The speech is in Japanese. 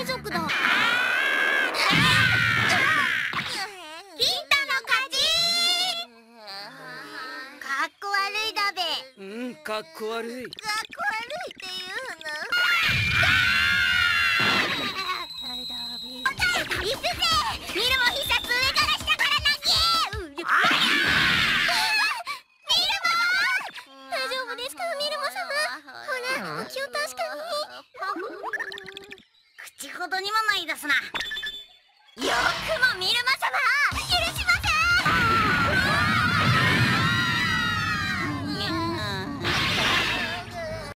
海賊だ。 ピンタの勝ち。かっこ悪いだべ。 うん、かっこ悪い。 かっこ悪いって言うの。いくぜ。見るも必殺上から下から投げ。見るも。 大丈夫ですか、ミルモ様。ほら、お気を確か口ほどにもないですな。よくもミルマ様許